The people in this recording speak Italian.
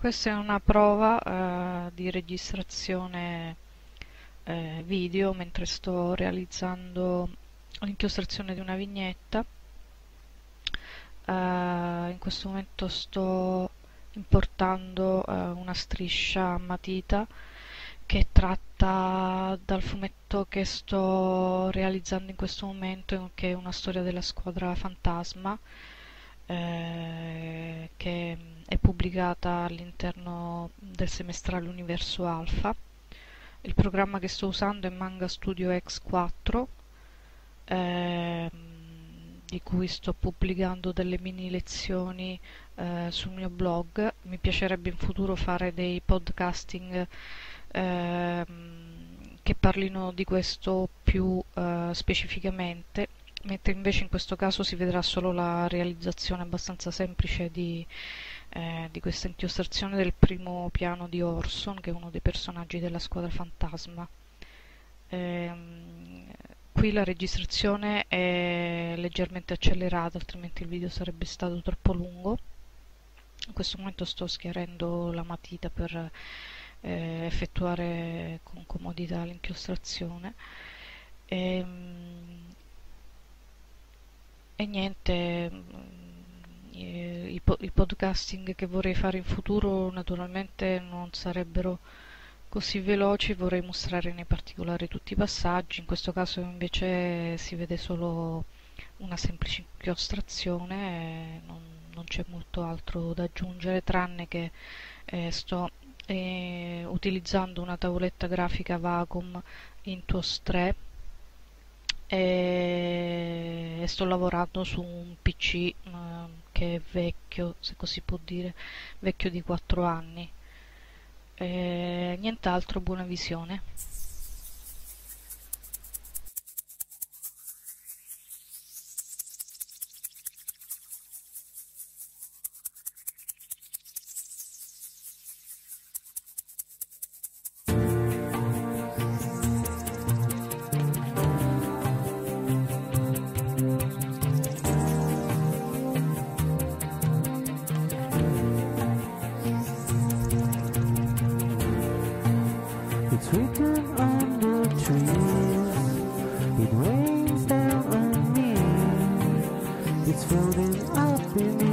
Questa è una prova di registrazione video mentre sto realizzando l'inchiostrazione di una vignetta. In questo momento sto importando una striscia a matita che è tratta dal fumetto che sto realizzando in questo momento, che è una storia della squadra fantasma, che è pubblicata all'interno del semestrale Universo Alpha. Il programma che sto usando è Manga Studio X4, di cui sto pubblicando delle mini lezioni sul mio blog. Mi piacerebbe in futuro fare dei podcasting che parlino di questo più specificamente, mentre invece in questo caso si vedrà solo la realizzazione abbastanza semplice di questa inchiostrazione del primo piano di Orson, che è uno dei personaggi della squadra fantasma. Qui la registrazione è leggermente accelerata, altrimenti il video sarebbe stato troppo lungo. In questo momento sto schiarendo la matita per effettuare con comodità l'inchiostrazione. E niente, i podcasting che vorrei fare in futuro naturalmente non sarebbero così veloci, vorrei mostrare nei particolari tutti i passaggi. In questo caso invece si vede solo una semplice inchiostrazione, non c'è molto altro da aggiungere, tranne che sto utilizzando una tavoletta grafica Wacom Intuos 3 e sto lavorando su un PC che è vecchio, se così può dire, vecchio di 4 anni. Nient'altro, buona visione. It's written on the trees, it rains down on me, it's floating up in the